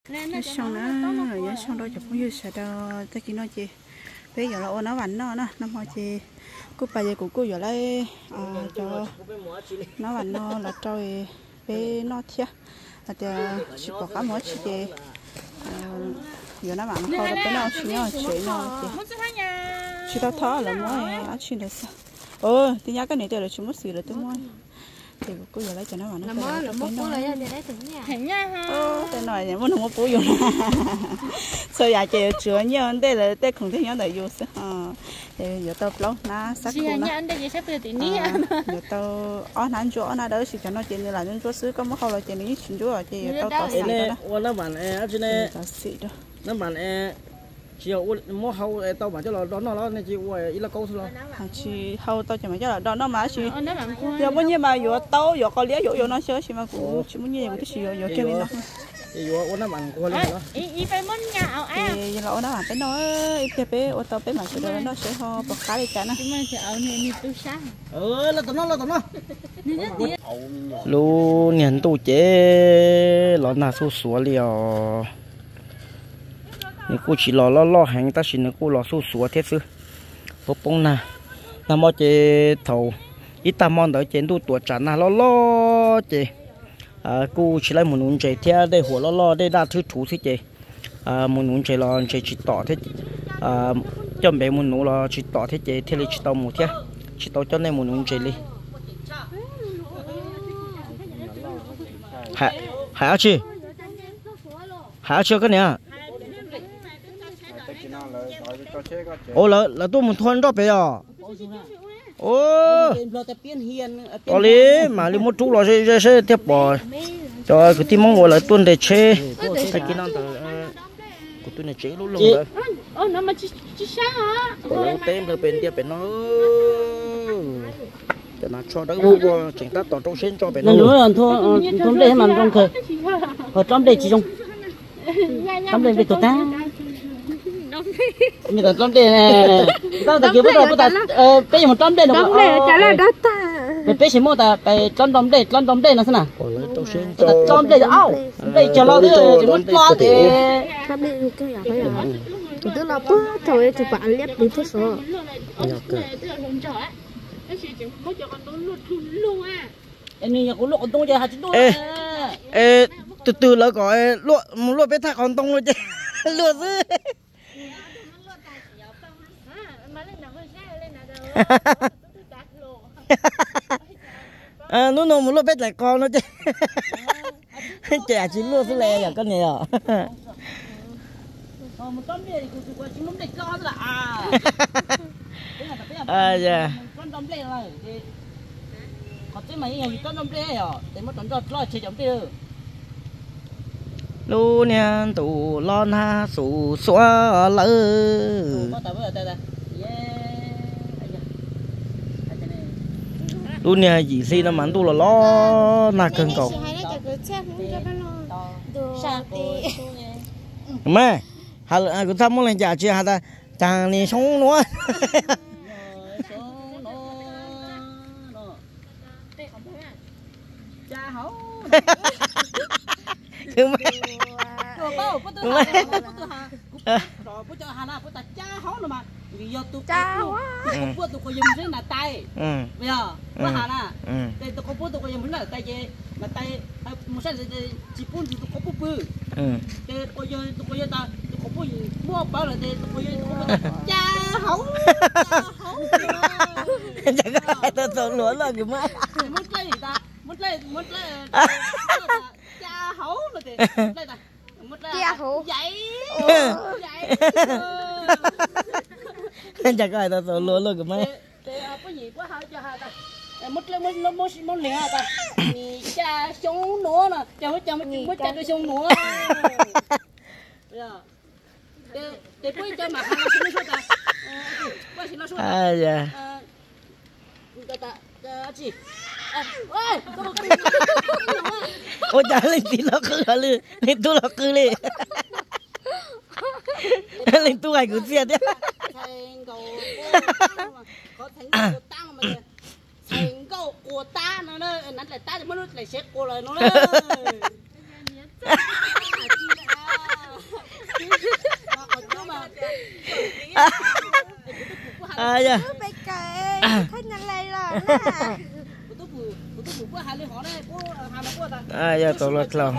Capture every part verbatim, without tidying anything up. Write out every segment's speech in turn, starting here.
nó xong nó rồi xong đó chụp như sợ đó ta chỉ nói chị bây giờ là nó vặn nó nó nó mà chị cô bà giờ của cô giờ lấy cho nó vặn nó là trôi với nó thiệt là thì chỉ có cá mỗi chị giờ nó vặn không là cái nó chỉ nó chỉ nó chỉ tao thó là mỗi ở trên là sao ơ thì nhá cái này tôi là chúng nó xì là tôi mỗi thì cô giờ lấy cho nó vào nó mới là mốt lấy để lấy thử nha thử nha ha tôi nói là muốn không có bố dùng sao giờ chị chữa nhiều đây là đây không thấy nhau đầy dùng sao thì giờ tao lâu na sắc cô na anh đây gì sắp từ ní giờ tao ở nán chỗ na đỡ chỉ cho nó chuyện là những chỗ xứ có mất không là chuyện ní chuyện chỗ rồi chị tao tao xịt đó nó bạn ở trên này tao xịt đó nó bạn chiều mua hậu tao bảo cho là đó nó nó chỉ quay ít là câu thôi lo chỉ hậu tao chỉ mà cho là đó nó mà chỉ giờ bao nhiêu mà giờ tao giờ có lẽ giờ nó chơi chỉ mà cũng chỉ muốn nhiều cái gì giờ chơi bên đó giờ nó bạn qua lên đó ý ý phải muốn nhà ảo á thì giờ nó bạn phải nói ít bé ô tô bé mà sửa đó nó sẽ ho bọc cá đi chả nó chúng mình sẽ ảo này như tôi sáng ừ là tụi nó là tụi nó lu nhận tụ chế lọ nào số số liều nếu cô chỉ lo lo lo hàng ta chỉ nếu cô lo số số thế chứ bố bông nè nằm ở chế thầu ít ta mong đợi chế tu tuổi trả na lo lo chế à cô chỉ lấy một nón chế theo đâyหัว lo lo đây đa thứ thủ thế chế à một nón chế lo chế chỉ tỏ thế à chuẩn bị một nón lo chỉ tỏ thế chế thế là chỉ tao một thế chỉ tao cho nên một nón chế đi hả hả chị hả chưa cái này ô là là tôi muốn thuần đó bây giờ ô có lý mà đi một chút là sẽ sẽ sẽ tiếp bỏ cho cái tim mong gọi là tuần để chế cái kỹ năng từ của tôi này chế luôn luôn rồi ô nó mà chỉ chỉ sáng hả còn tên là bên kia bên nó để nó cho đỡ vô chỉnh ta toàn trong sen cho bên nó nữa là thua trong đây mà trong khởi ở trong đây chỉ trong trong đây bị tụt ta như là trong đây này tao ta kêu bây giờ bây giờ bây giờ một trong đây nó trong đây trả lời đó ta bây giờ mua ta bây trong trong đây trong trong đây nó thế nào trong sen trong đây áo đây cho nó thế chỉ muốn lo thì trong đây cái gì vậy à tôi là bữa thôi chụp bạn liếc đi thế số anh ấy có lụa tung chơi hạt chín đôi ê từ từ là gọi lụa lụa bé thằng còn tung luôn chứ lụa dữ à nó nó một lúa bé lại con nó chứ trẻ chỉ lúa thứ này là con này à một con này thì cũng chỉ muốn để con là à à dạ con đom đây rồi có cái mấy người con đom đây à để mất con lo chơi giống tiêu lu niên tụ lo na sủ xóa lỡ lu niên gì gì nó mắn tu là lo na cơn cầu mẹ hà hà cứ thăm một lần trả chưa hà ta chàng này sống nữa cứ mẹ bố cho hà na bố ta cha hó nữa mà vì giờ tụi con bố tụi con dùng thế là tay bây giờ bố hà na đây tụi con bố tụi con dùng thế là tay gì mà tay một cái chỉ bún thì tụi con bố bự đây coi giờ tụi con giờ ta tụi con bố mua bao là đây tụi con giờ cha hó hó chẳng có ai tao tao lúa là cái má muốn lấy gì ta muốn lấy muốn lấy cha hó là gì lấy ta cha hổ vậy chẳng có ai tao tao lúa là cái má có gì quá hao cho hà ta mất lấy mất mất mất mất liền ta cha xuống nữa nè cha mất cha mất mất cha tôi xuống nữa để để cuối cho mà hà xuống xuống ta qua xuống xuống à dạ ta ta chị ôi ôi trả lên tí nó cứ là lên lên tu là cứ lên lên tu ngày cứ xe đấy thành cầu có thành cầu tăng mà thành cầu của ta nó nó lại ta thì mới lại xếp cô lời nó đấy à dạ Bê kệ, khách nhanh lên là à dạ tôi là clown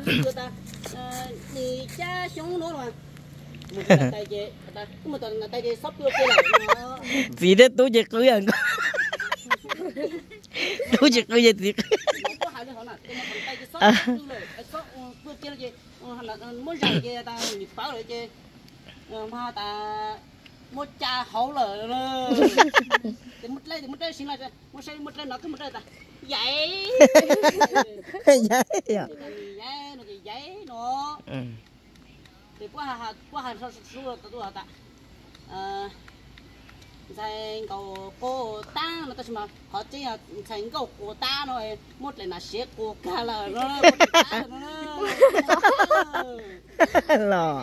thì cha xuống nữa mà một cái tay chị một tuần tay chị sắp đưa kia gì đấy tôi chỉ cưới anh tôi chỉ cưới gì thì muốn rằng kia ta bảo lại chị mà ta một cha hậu lời rồi thì một lấy thì một lấy xin lại một lấy một lấy nó cứ một lấy ta vậy vậy à vậy nó thì vậy nó thì qua hà qua hà sao số là tôi hả ta thành cầu cô ta nó ta xem mà họ chỉ là thành cầu cô ta rồi một là nó xé cô cả là nó lò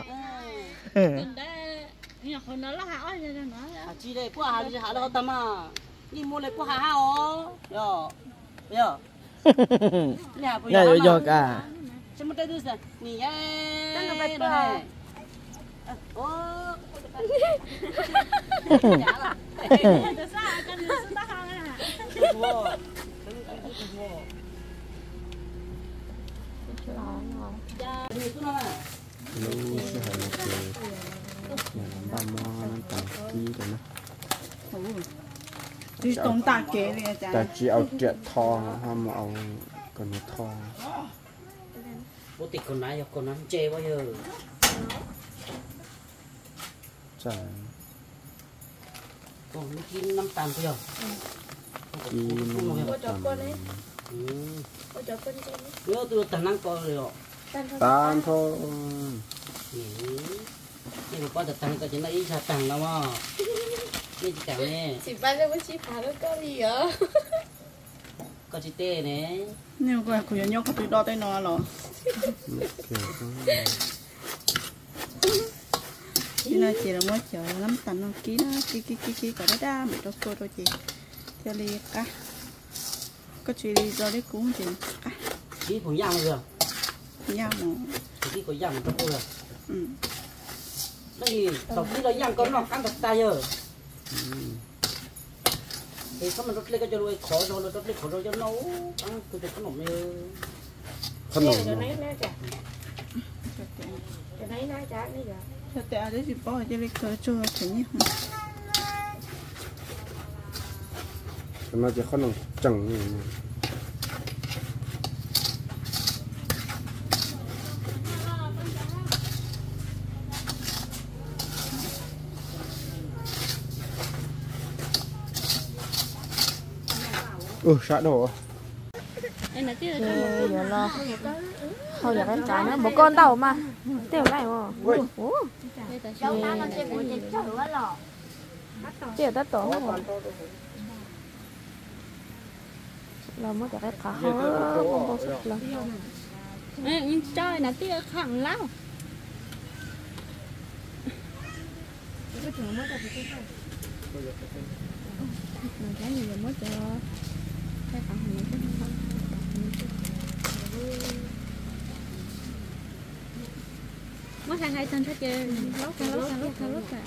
nhà con nó là hảo như thế nào à chỉ đây qua hà thì hà là tâm à đi mua lại qua hà hảo rồi rồi nhà bây giờ rồi giờ cả xem một cái thứ gì nhỉ ấy này ô chỉ tông ta kế này chả แต่จีเอาเจ็ดทองห้ามเอากระนุทอง bố tịch con này con nó chê bao giờ ใช่ con nó chín năm tàn thôi rồi จีน Ôi cho con ấy, ừ. ôi cho con trên ấy. Nhớ tôi tàn năng con rồi ตาลทอง nhưng mà có được tàn cái chuyện này ít sao tàn đâu mà cái gì cả nè Chỉ ba cho con chỉ phá nó có gì hả? có chị tê nè nếu qua của nhau có tụi đo tay nó rồi chị nói chị là mới chờ lắm tận nó ký nó ký ký ký ký cả đó đa mẹ cho cô rồi chị theo đi cả có chị đi ra đấy cũng chị cả ký của giang rồi nhau mà ký của giang cho cô rồi ừ đây tổng ký là giang có nó ăn thật tay rồi thì có mình rất lấy cái cho nuôi khó rồi rất lấy khó rồi cho nấu ăn từ từ cái nồng như ขนม Cái này nó chả, cái này nó chả cái gì. thật tệ đấy chị bỏ cho đi cờ chua thế nhỉ มันน่าจะขนมจังนี่ ừ xã đổ Em nói tiếp là ừ, giờ lo thôi giờ em trái nữa một con tàu mà tiêu này mà ủa tiêu tất tổ mà là mới cho cái khó không có sức lắm nhưng chơi là tiêu khẳng lắm mình thấy nhiều mới cho cái phần này cái phần mới sang hai tên hết chưa lót lót lót lót lót cả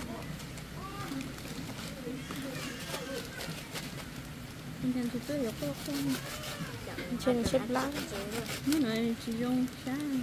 anh xem tụi tôi có không trên xếp lá cái này chỉ dùng sáng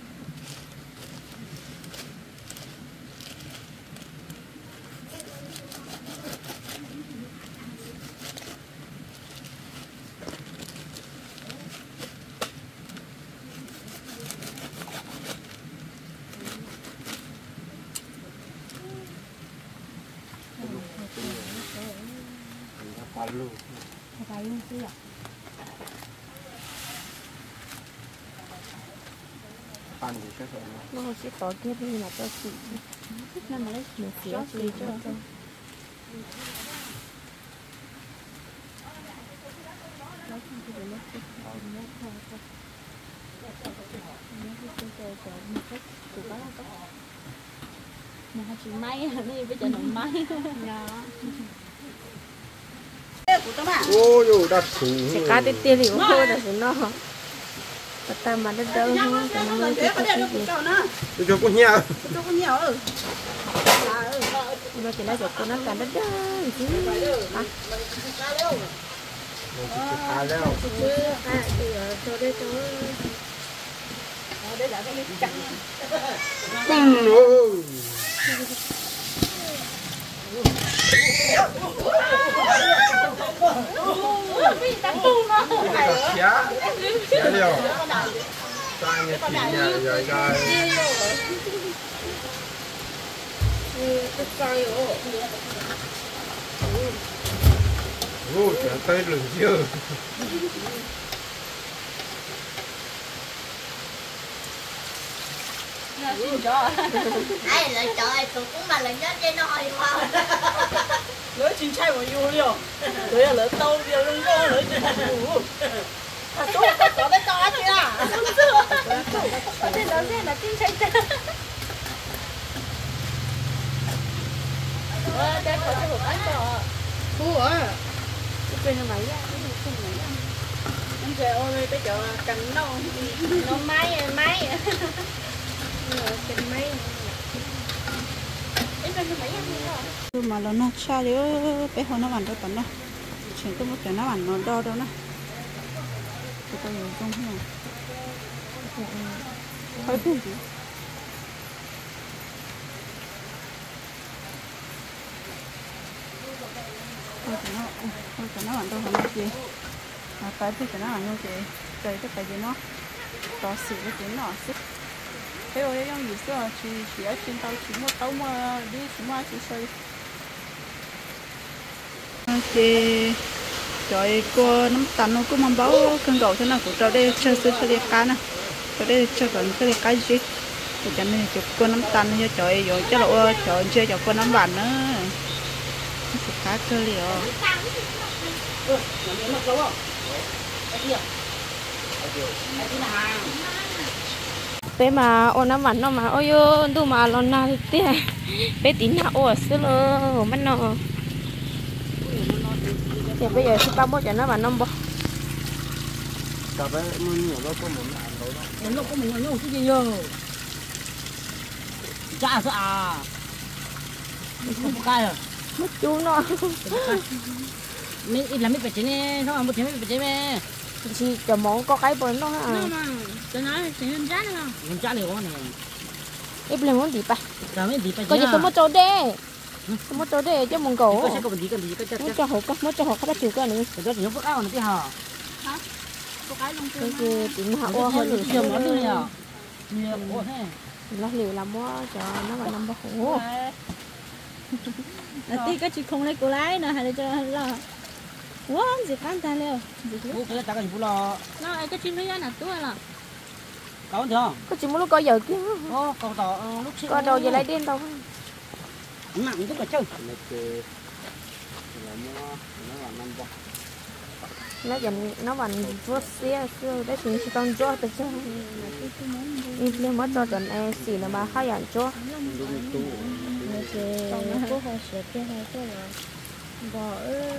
nó sẽ có kia đi là cho chị nó mà lấy một phía chị cho tôi mà chị may đi bây giờ nó may ô dù đặt thủ sẽ cá tê tê liu thôi là nó ta mà nó đâu nó cái nó mới cái cái gì cho cô nhẹ cho con nhiều ừ nó chỉ là chỗ cô nó cả đất đấy chứ à à leo à thì ở chỗ đây chỗ đây là cái chặt Chả leo ta nghe chị nhà rồi rồi ô chả tới lường chưa ai lại trời tụi cũng mà lần nhất trên nó hơi mau lỡ chín chay vào yêu liều lỡ lỡ tàu liều lưng vô lỡ à chú có cái to chưa có thể nói ra là tin chạy chạy ờ đây có cái hộp ăn cỏ Cú ở cái này máy ra anh về ôi tới chỗ cần nó nó máy máy cái máy em cần máy ăn mà nó nó xa đi bé hồi nó bàn đâu tận đâu chỉ có một cái nó bàn nó đo đâu nè tôi có nhiều trong thế này hơi phun gì thôi cái nó thôi cái nó bàn đâu không gì à cái thì cái nó bàn đâu chị cái cái cái gì nó to xịn cái tiếng nó xịn thế rồi trong gì xưa chỉ chỉ ở trên tàu chỉ một tàu mà đi xuống mà chỉ xây thì trời cô nắm tàn nó cũng mong báo cơn gạo thế nào của trâu đây chơi chơi chơi cá nè trâu đây chơi còn chơi cá gì thì cho nên chụp cô nắm tàn cho trời rồi cho lộ trời chơi cho cô nắm bàn nữa cá cơ liều bé mà ô nó mặt nó mà ôi yo tu mà lon na thì té bé tín nào ô xứ lơ mất nó thì bây giờ chúng ta mua cho nó mà nó bỏ cả bé mua nhiều nó có một ăn đâu đó nó có mình nó cái gì nhờ chả sợ à không có cái à mất chú nó mình ít là mình phải chế này không à một chế mình phải chế này chỉ cho món có cái bún nó hả cho nó chỉ nên rác nữa không mình trả liệu này em làm món gì ba làm cái gì phải có gì tôi mua chỗ đây tôi mua chỗ đây cho mong cổ có cái gì cái gì cái mua cho họ có mua cho họ có chịu cái nữa cái đó thì nó phức áo này cái hả có cái lông cái gì tính họ ô hơi nhiều nhiều món nữa nhở nhiều ô thế nó liều làm mua cho nó mà nằm bọc hổ là tí cái chị không lấy cô lái nữa hay là cho là wow gì can ta leo bố cái ta cái gì bố lo nó cái chim nó là tôi là có chưa có chỉ muốn lúc coi giờ kia ô còn tỏ lúc xưa coi đầu giờ lại điên đâu nặng tức là chơi nó chơi là mua nó là năm bọc nó dần nó bằng chúa xe xưa đấy thì con chúa từ chứ im lên mất cho tuần em xì là bà khai nhận chúa đúng tu còn nó có hơi sệt cái hơi cái rồi bỏ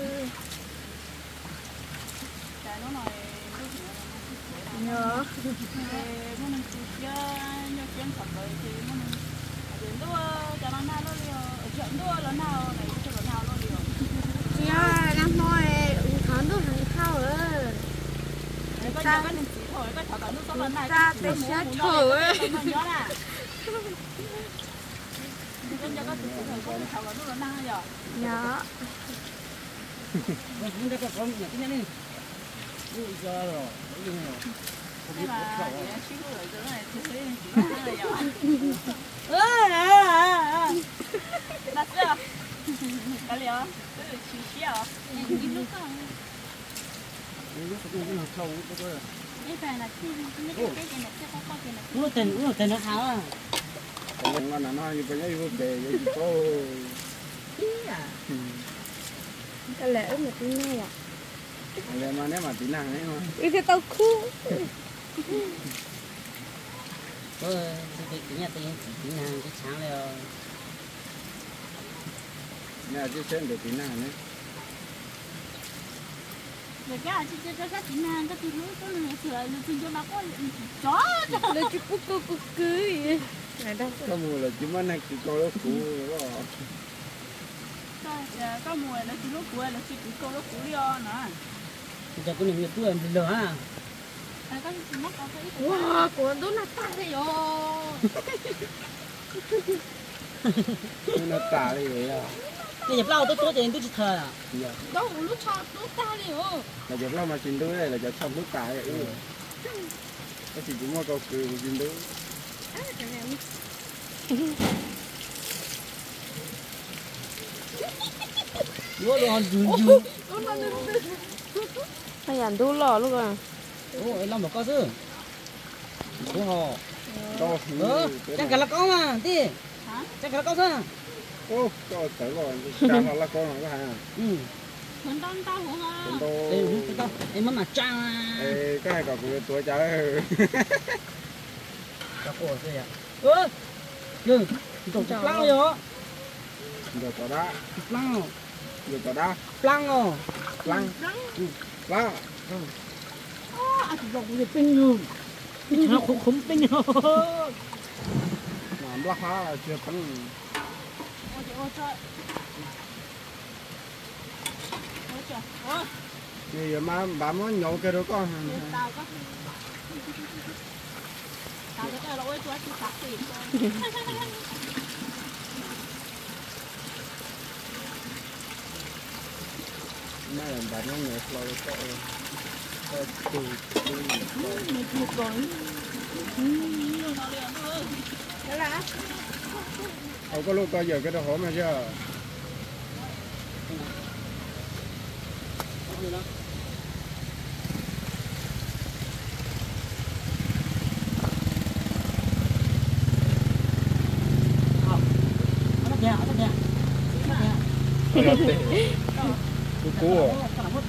nhớ muốn ăn chia nhớ chuyện thật rồi thì muốn đến đua cho nó nào nó liều chuyện đua nó nào này cho nó nào nó liều dạ đang nói thằng nó hàng khao rồi cái cái cái chỉ thôi cái thằng nó có lần này ta để sát thử ấy nó nhớ là cái giờ cái chỉ thôi cái thằng nó nào giờ nhớ mình cái con này cái này đi giờ rồi nhưng mà để xíu rồi chỗ này thì thấy chỉ là giờ ơ đặt chưa cái liều cái là chỉ xíu đi lúc đó nó sâu cái đó cái phải là cái cái cái cái này cái có cái này nó tiền nó tiền nó tháo à còn ngon là nó như bây giờ vô bề vậy có cái lẽ ứng là cái này à là mà nếu mà tí nàng ấy mà ý cái tao khu ờ cái cái nhà tiền tiền nàng cái sáng rồi nè chứ xem được tí nàng ấy rồi cái chị cho cái chị nàng cái chị hướng có người sửa rồi chị cho nó có chó lấy chút cú cú cú cưới này đâu có mùa là chỉ mới này chỉ coi nó cũ đó có mùa là chỉ lúc cuối là chỉ cứ câu lúc cuối đó nữa. Giờ có những tuổi lửa à? Có chỉ mất có cái. Wow, của tôi là ta đấy yo. nó tả đi vậy à? Bây giờ bao tôi tôi thì tôi chỉ thờ à? Đâu lúc cho lúc ta đi yo. Là giờ lâu mà chín đứa này là giờ xong nước tả vậy. Cái gì cũng có câu cười của chín đứa. Vô luôn dùn dùn. Hay là đu lò luôn à? Ôi làm một con chứ? Ủa hồ. Đâu? Ờ, chắc cả là con mà, đi. Hả? Chắc cả là con sao? Ô, cho tới rồi, cha nó là con nó có hay à? Ừ. Mình đang tao hả? Chúng tôi... Ê, không tao, em mất mặt trang à. Ê, cái này có của tuổi cháu ơi. Chắc cổ gì à? Ơ, đừng, tổng chụp lăng rồi. Giờ có đá. Lăng rồi. Giờ có đá. Lăng rồi. Lăng. Lăng. À, thì dọc về bên nhường. Nó không không tinh rồi. Làm lắc phá là chưa tấn. Ôi trời ơi trời. Ôi trời. Ôi. Thì mà bà muốn nhậu cái đó con. Tao có. Tao cái là ôi trời tôi tắt đi. Mà bà nó nhậu lâu có. Từ từ. Một một rồi. Đó là. Ông có lúc coi giờ cái đó hổ mà chứ. Cú à?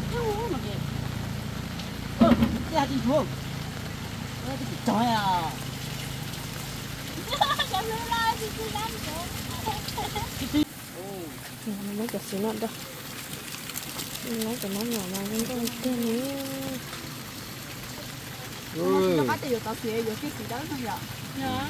Ơ, cái gì xuống? Trời à. Nó cho xí nữa đâu. Nó cho nó nhỏ mà nhưng con kia này. Ừ. Nó bắt được tao phía rồi cái gì đó không vậy? Dạ.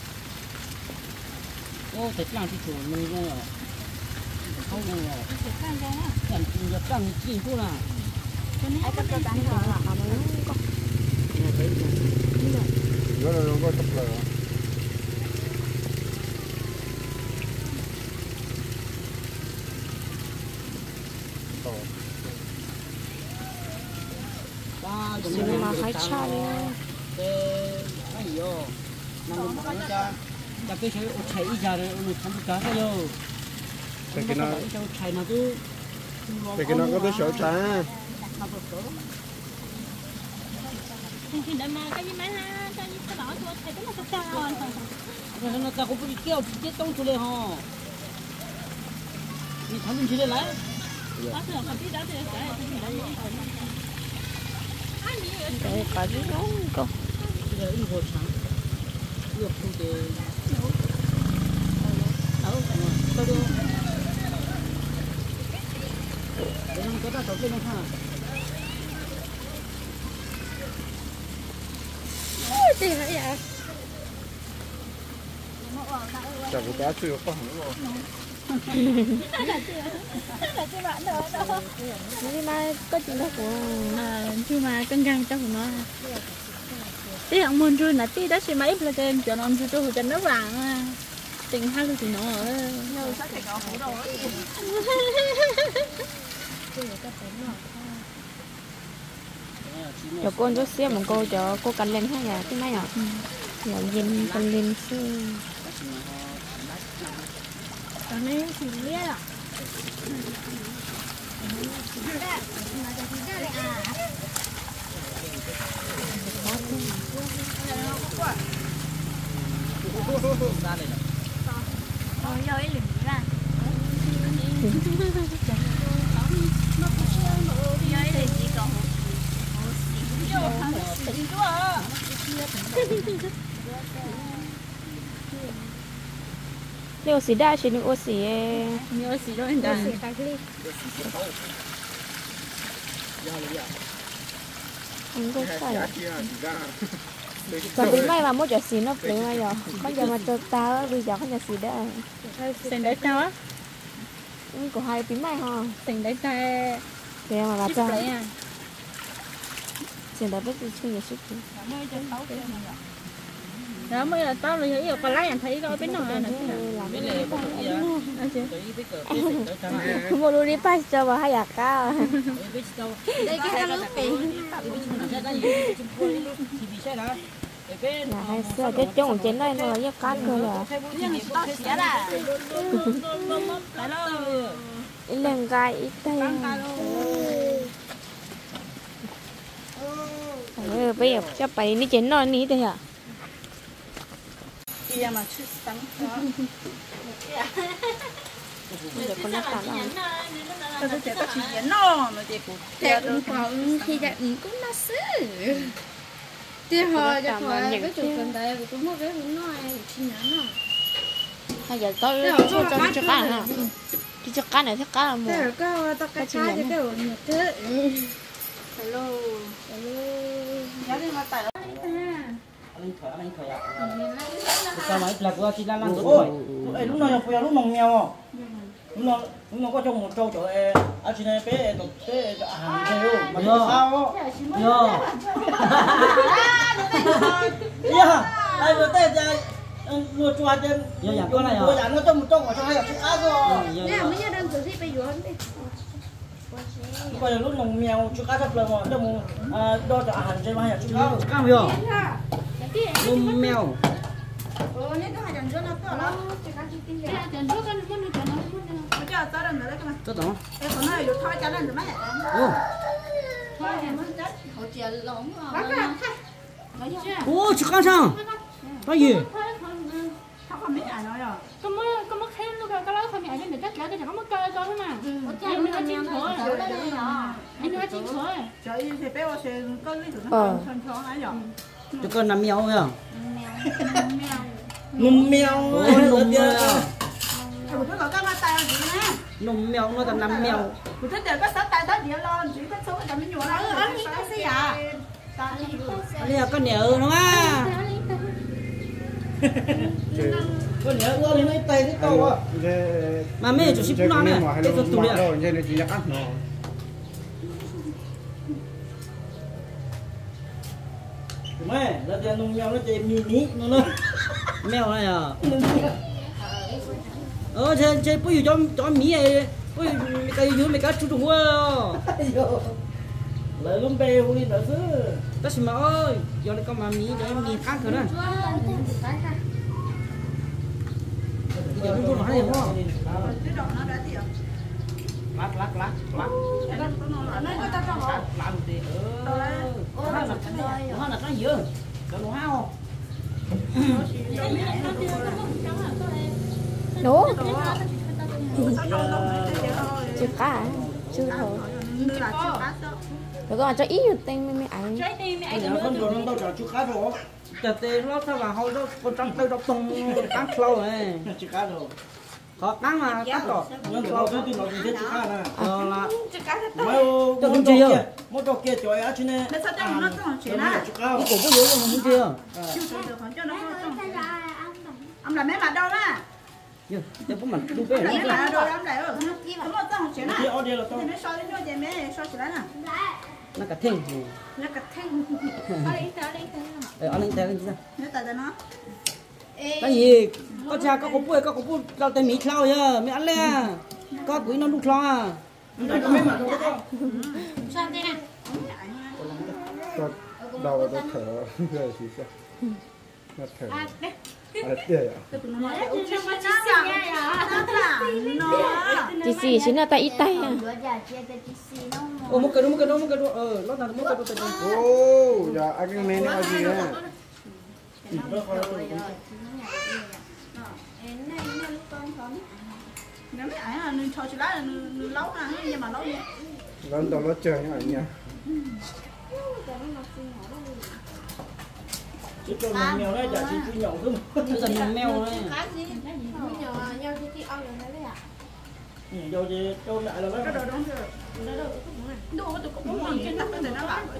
Ô, thịt lăng thì chủ mình không rồi. Không rồi. Thịt lăng không á? Chẳng chỉ nhập lăng chỉ phu là. Ai có cho tao hả? À mà nó có. Nó là nó có tập lời. Xin mà phải cha đi. Cái gì vô? Năm mươi bảy cha. Cha cái chơi ô chạy giờ rồi ô không có cái vô. Cái cái nó cho chạy nó cứ. cái cái nó có cái sổ trà. Thì để mà cái gì mà ha, cái gì cái đó tôi thấy nó có sao rồi. Rồi nó ta cũng bị kéo chết tông xuống đây hả? Đi thằng mình chỉ để lại. Có thể là cái đó thì sẽ là cái gì đó. Để có cái nó có. Bây giờ đi hồi sáng. Được không thì đâu đâu đâu. Để nó có ta tổ chức nó ha. Gì vậy ạ? Chả có cá chưa có hẳn rồi. Nhưng mà có chuyện đó của Nhưng mà cân căng cho nó. Tí hạng môn rươi là tí đó xe máy là kênh cho nó rươi cho cho nó vàng. Tình hai cái gì nó ở. Nhưng sao phải có hổ đồ. cho con cho xem một cô cho cô cần lên hay là cái này à? Giờ nhìn cần lên sư. Cái này thì biết à. Ôi ơi lửng ra. Nếu xí đa chỉ được ô xí Nhớ xí rồi đã. anh có phải còn đến mai mà mua cho xí nó được mai rồi con giờ mà cho tao bây giờ con nhà xí đa Sen đấy sao á? của hai tí mày ha tình đấy ta thế mà bà chip cha lấy à chuyện đó biết gì chưa nhiều sức đó mới là tao là hiểu còn lấy anh thấy coi bên nào này làm cái này không có đi bắt cho bà hay à cao đây cái lúc là hay xưa cái chỗ trên đây nó là cái cát cơ là ít lên gai ít tay bây giờ cho phải đi trên nó ní thế à kia mà chút sáng bây giờ con nó tạm rồi tôi sẽ có chuyện gì nó nó chỉ phụ theo cũng có khi đã cũng nó xứ thì họ cho họ cái chủ cần đây cũng có cái cũng nói chi nhắn nó bây giờ tôi cho cho cho cá này cái cho cá này thích cá là một thế có tao cái cha cho cái ổn nhật thế hello hello giá đi mà tại anh khởi anh khởi ạ sao mà là vừa chỉ là làm được thôi lúc nào phải lúc mỏng nhau lúc nào lúc nào có trong một trâu chỗ em à chị này bé đồ bé hàng theo mà sao yo ya ai vừa tết ra vừa chua chân yo ya con này à vừa dán nó trong một trâu ở trong hai ở chỗ áo rồi nè mấy gia đình tự đi bây giờ đi bây giờ lúc mỏng mèo chú cá sắp lên rồi trong đo cho hàng trên hai ở chỗ áo cam hiểu lùm mèo ồ nên có hai chân nó to lắm chân trước con muốn nó nó nó cho tao đừng nữa cái mà tốt không em còn nói được thôi cho nên rồi mấy ô thôi em muốn chết họ chè lỏng ô chú cá sao cái gì không có mấy ai nói rồi có mới có mất thêm luôn cái đó không phải nên để tất cả cái chẳng có mất cơ coi thôi mà em nói chín thôi anh nói chín thôi trời thì bé sẽ có lý tưởng nó thân cho ấy rồi chú con nằm mèo phải không nùm mèo nùm mèo tôi có cái mắt tay gì nè nùm mèo nó còn nằm mèo tôi thích có sáu tay đó gì lo chỉ có số cái mình nhồi nó ăn cái gì à đây là con nhớ nó à con nhớ ưa thì nó tay cái câu à mà mẹ chủ ship nó này cái tụt tụt rồi trên này chỉ là ăn nó mẹ là tiền nung mèo nó chơi mini nó nó mèo này à ờ chơi chơi bây giờ cho cho mí này bây giờ cái gì mấy cái chú trùng quá lấy lông bè vui nữa chứ tất nhiên mà ơi giờ này có mà mí để em mí khác rồi đó giờ chúng tôi nói gì không lát lát lát lát làm gì ờ nó là nó là cái gì ơ nó hao đúng chưa cá chưa thở rồi còn cho ít tên mấy mấy ảnh không rồi nó đâu trả chú cá rồi chả tê nó sao mà hồi đó con trắng tê đâu tung cá lâu này chú cá rồi có cá mà cá rồi nó lâu cái gì nó gì chú cá này ờ là mấy ô muốn kia muốn cho kia trời á chứ nè nó sao cho nó không chuyện á chú cá cổ có dấu không muốn kia ông làm mấy mặt đâu đó giờ để bố mình đu bê mấy mặt đâu ông lại ở không có tao chuyện á kia ở đây là tao nó soi nó vậy mấy soi chuyện nè nó cả thinh nó cả thinh ờ anh anh thấy sao nó tại nó cái gì có cha có cục bưởi có cục bưởi tao tay mỹ khao nhá mày ăn le có quý nó đục khao à mấy mặt đâu đó sao thế nè đầu nó thở rồi thì sao nó thở à tiếc à chị xì xin là tay ít tay à ô một cái đó một cái đó một cái đó ờ nó là một cái đó tay ô giờ anh cái này nó gì nè nếu mấy ảnh là nuôi cho chị lá là nuôi lâu nè nhưng mà lâu nhé lần đầu nó chơi như vậy nha chứ cho mình mèo đấy giả chỉ chui nhậu thôi bây giờ mình mèo đấy nhiều gì trâu lại là cái đồ đúng chưa đồ tôi cũng muốn trên đất để nó bảo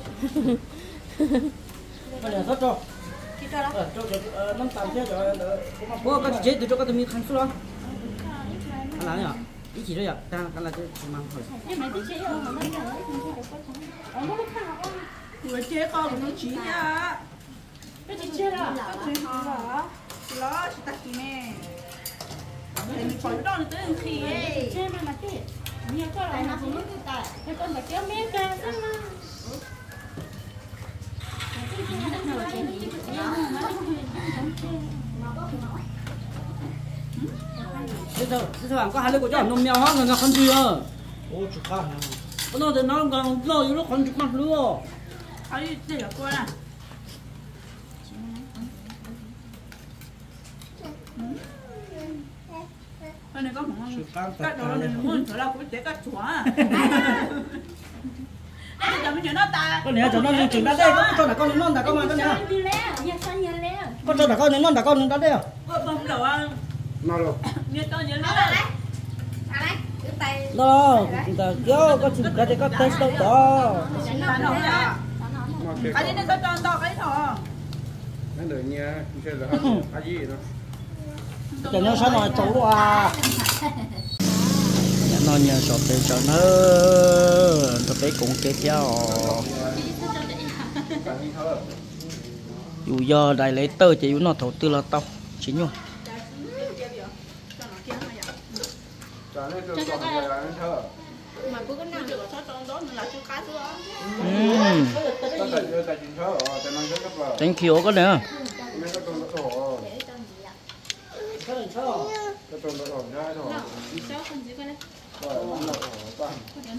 bây giờ rất cho ờ cho năm tầm thế rồi bố có chế từ cho các tụi mình khăn xuống đó anh làm nhỉ ý chỉ rồi à ta ta là cái mang hồi nhưng mà cái chế ở nó bây giờ nó không được có thằng ở nó không học người chế con nó chỉ nha cái chế chế là chế hả đó chỉ tắt kì nè thì mình phải đo được tới khi ấy chế mà mà chế nhiều có lại nó không biết tại cái con phải kéo mé ra sao mà bây giờ bây giờ có hai đứa của cháu nôm mèo hóa người không gì à ô chụp khác nó thì nó còn nó nó còn chụp mặt luôn ấy đây là cô nè cái này có mỏng các đồ này muốn thở lao cũng để các chùa bây giờ mình chuyện nó ta con này cho nó chừng ra đây con cho là con non đã con mà con này con cho là con non đã con đã đây à bông đầu ăn Nào rồi. như con như nó nó ta kéo có chừng cái có test đâu đó Mà kìa. cái này nó to to cái thò Nó đợi nha, chơi là hết. À gì đó. cho nó sao nói cháu à nó nhờ sọt để cho nó nó bé cũng kế theo dù do đại lễ tơ chỉ nó thổ tư là tao chính rồi Chả nên cho chọn người là nên thơ. mà cứ cái nào được cho trong đó là chưa cá nữa ừm Tất cả chưa tại chính thơ ở tại nó rất cấp vào. tránh khiếu có nữa Mấy cái tôm nó thổ. Cái tôm nó thổ ra thổ. Rồi, nó thổ toàn.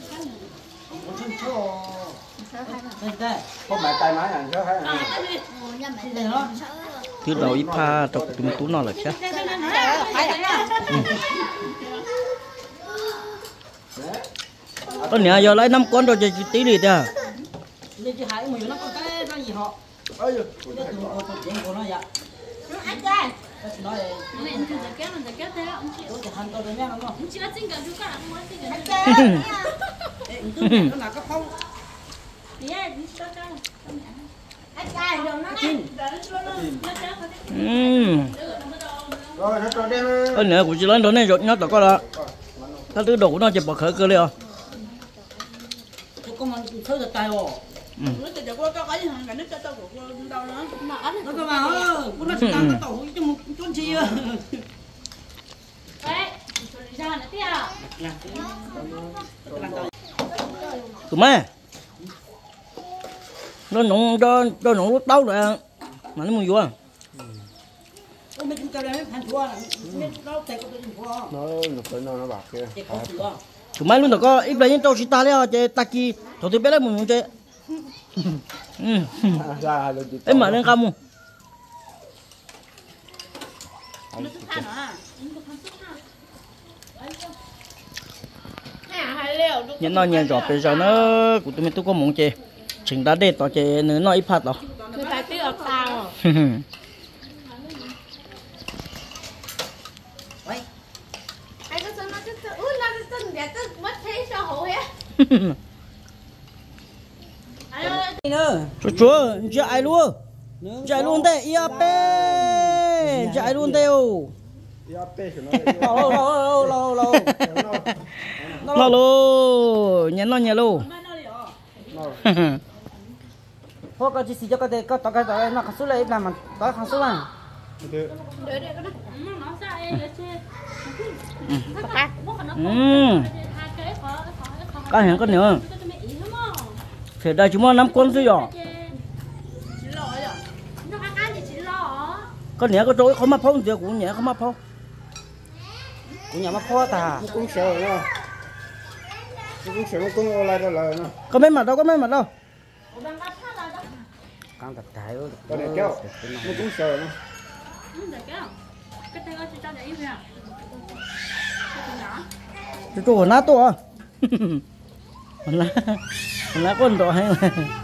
Không phải tay máy ảnh chứ hay là thứ đầu ít pha trọc tụi mình tú nó là khác con nhà giờ lấy năm con rồi chỉ tí đi à lên chỉ hai mình nó có cái nó gì họ ơi giời, cái tụi nó tụi chuyện của nó vậy anh trai nói mình cứ kéo mình kéo thế ông chị tôi chỉ hành tôi đấy nha nó ông chị đã xin cả chú cả muốn xin cả chú cái nó là cái phong yeah đi cho cho anh trai rồi nó ừm rồi nó cho đem con nhà của chị lớn đó này rồi nhớ tao có là cái thứ đồ nó chỉ bỏ khởi cơ liền tôi có mà thôi được tài ồ nó chỉ cho cô cho cái thằng cái nước cho tao của cô đâu nữa mà ăn nó cơ mà cô nó chỉ làm cái tổ cho một chút chi à đấy rồi đi ra nữa tiếp tụi mày nó nóng cho cho nóng lúc tao rồi mà nó mua vô tôi mới cho đây hành thua là nó chạy có tôi thua nó nó tới nó nó bạc kia. chạy có sửa tụi mày luôn tao có ít lấy những trâu xịt ta đấy chơi taki thôi thì bé lấy mình chơi Ra rồi chị. em mà lên không nó thức than nữa nhìn nó nhìn rõ bây giờ nó của tụi mình tôi có muốn chơi chừng đã để tao chơi nữa nó ít phát đó คือไปตื้อออกตาเหรอ anh có nói chứ ui là tin để tôi mất thế cho hổ hết nữa chúa chúa chạy luôn chạy luôn đây ia pe chạy luôn theo Dạ bê của nó. lâu lâu lâu lâu lâu lo lô nhớ nó nhớ lô thôi cái gì cho cái đấy cái tao cái tao nó khăn số lấy làm mà tao khăn số mà Được. nó sao em vậy chứ ừm có hiện có nữa thì đây chúng nó nắm con gì rồi có nhẹ có trôi không mắc phong giờ cũng nhẹ không mắc phong của nhà mà khó ta Cũng sợ nó. Cũng sợ cũng ô lại đó là nó. có mấy mặt đâu có mấy mặt đâu căng thật thái ơi Có để kéo. Nó cũng sợ nó. cái tay ơi chị cho để yêu à chú chú của nó to à mình lá mình lá con to hay mà